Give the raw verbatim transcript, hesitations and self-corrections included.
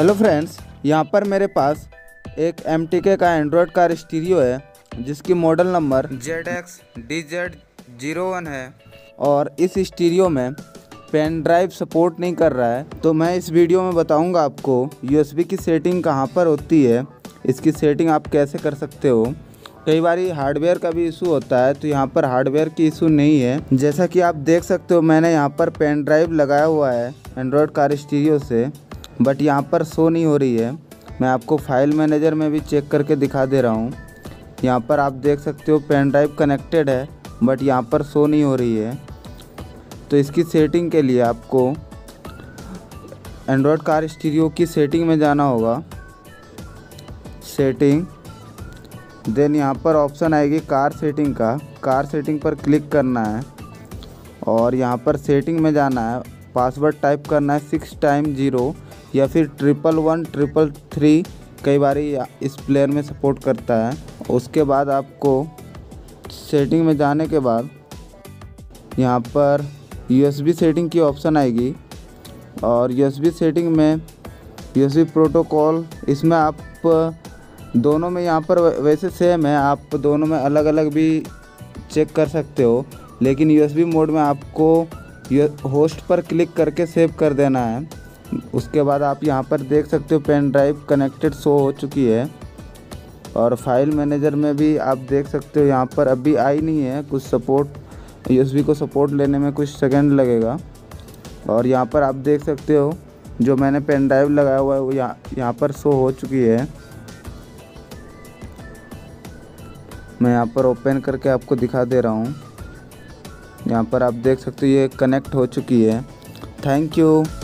Hello friends, यहाँ पर मेरे पास एक एम टी के का एंड्रॉयड कार स्टीरियो है जिसकी model number Z X D Z zero one है और इस स्टीरियो में पेन ड्राइव सपोर्ट नहीं कर रहा है। तो मैं इस वीडियो में बताऊंगा आपको यू एस बी की सेटिंग कहाँ पर होती है, इसकी सेटिंग आप कैसे कर सकते हो। कई बार हार्डवेयर का भी इशू होता है, तो यहाँ पर हार्डवेयर की इशू नहीं है। जैसा कि आप देख सकते हो, मैंने यहाँ पर पेन ड्राइव लगाया हुआ है एंड्रॉयड कार स्टीरियो से, बट यहाँ पर शो नहीं हो रही है। मैं आपको फाइल मैनेजर में भी चेक करके दिखा दे रहा हूँ। यहाँ पर आप देख सकते हो पेन ड्राइव कनेक्टेड है, बट यहाँ पर शो नहीं हो रही है। तो इसकी सेटिंग के लिए आपको एंड्रॉयड कार स्टीरियो की सेटिंग में जाना होगा। सेटिंग, देन यहाँ पर ऑप्शन आएगी कार सेटिंग का। कार सेटिंग पर क्लिक करना है और यहाँ पर सेटिंग में जाना है। पासवर्ड टाइप करना है सिक्स टाइम ज़ीरो या फिर ट्रिपल वन ट्रिपल थ्री, कई बार इस प्लेयर में सपोर्ट करता है। उसके बाद आपको सेटिंग में जाने के बाद यहाँ पर यू एस बी सेटिंग की ऑप्शन आएगी और यू एस बी सेटिंग में यू एस बी प्रोटोकॉल, इसमें आप दोनों में यहाँ पर वैसे सेम है, आप दोनों में अलग अलग भी चेक कर सकते हो, लेकिन यू एस बी मोड में आपको होस्ट पर क्लिक करके सेव कर देना है। उसके बाद आप यहाँ पर देख सकते हो पेन ड्राइव कनेक्टेड शो हो चुकी है और फाइल मैनेजर में भी आप देख सकते हो यहाँ पर अभी आई नहीं है कुछ सपोर्ट। यू एस बी को सपोर्ट लेने में कुछ सेकंड लगेगा। और यहाँ पर आप देख सकते हो जो मैंने पेन ड्राइव लगाया हुआ है वो यहाँ यहाँ पर शो हो चुकी है। मैं यहाँ पर ओपन करके आपको दिखा दे रहा हूँ। यहाँ पर आप देख सकते हो ये कनेक्ट हो चुकी है। Thank you.